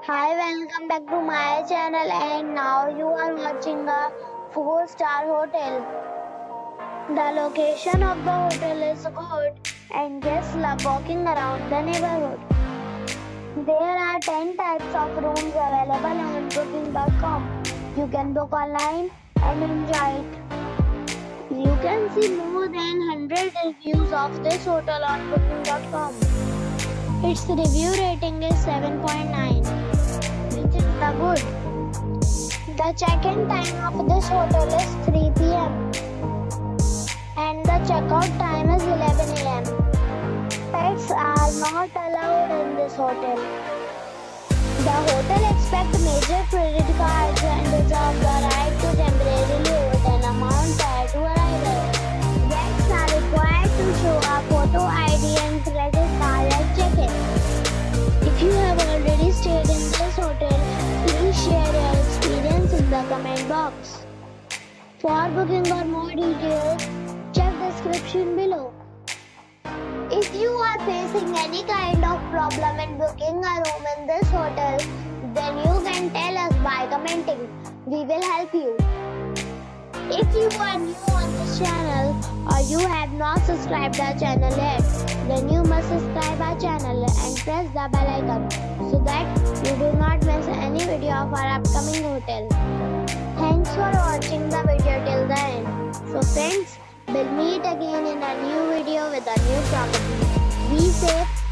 Hi, welcome back to my channel, and now you are watching a 4-star hotel. The location of the hotel is good and guests love walking around the neighborhood. There are 10 types of rooms available on booking.com. You can book online and enjoy it. You can see more than 100 reviews of this hotel on booking.com. Its review rating is 7.9, which is the good. The check-in time of this hotel is 3 p.m. and the check-out time is 11 a.m. Pets are not allowed in this hotel. The hotel accepts major credit cards and reserves the right to temporarily hold an amount prior to arrival. Guests are required to show a photo ID and credit card at check-in. If you have already stayed in this hotel, please share your experience in the comment box. For booking or more details, check description below. If you are facing any kind of problem in booking a room in this hotel, then you can tell us by commenting. We will help you. If you are new on this channel or you have not subscribed our channel yet, then you must subscribe our channel and press the bell icon so that you do not miss any video of our upcoming hotel. Thanks for watching the video till the end. So friends, we'll meet again in a new video with a new property. Be safe.